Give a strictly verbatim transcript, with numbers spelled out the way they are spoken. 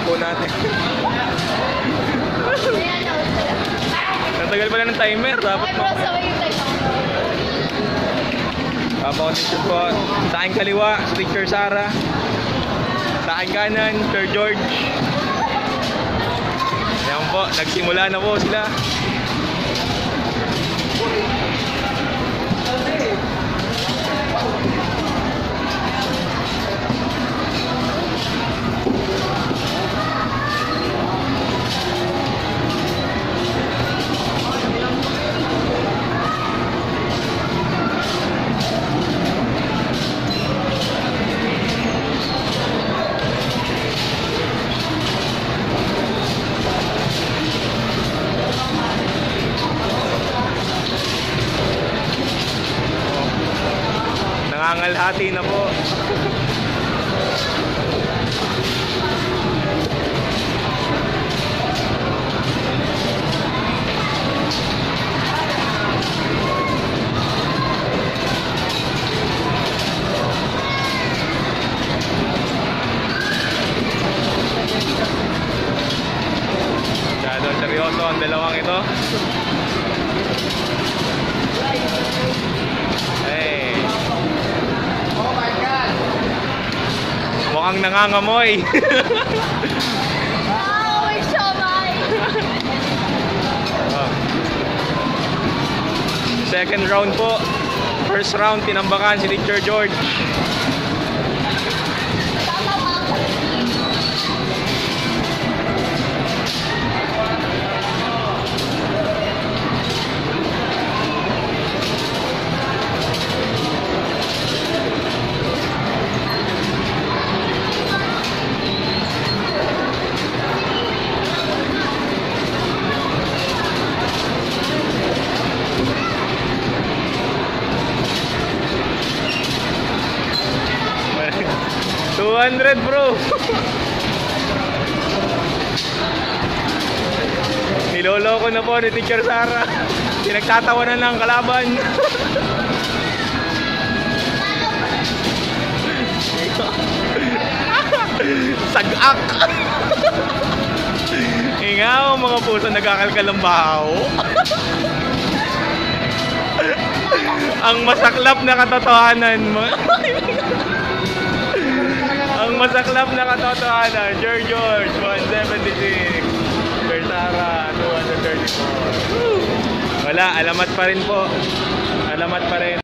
po natin. Natagal pala ng timer. Dapat mo. Papa-audition po. Sa aking kaliwa, Teacher Sara. Sa aking kanan, Sir George. Ayan po, nagsimula na po sila. Nangangalhati na po. Masyadong seryoso ang dalawang ito. Hey. Mukhang nangangamoy. Oh, may siomay. Oh. Second round po. First round, tinambakan si Teacher George. two hundred bro. Niloloko na po ni Teacher Sara. Pinagtatawanan ng kalaban. Sagak. Ingaw mga puso, nagkakalkal ng bahaw. Ang masaklap na katotohanan mo. Ang masaklap na katotohanan, Sir George, one seventy-six. Sir Sara, two thirty-four. Wala, alamat pa rin po. Alamat pa rin.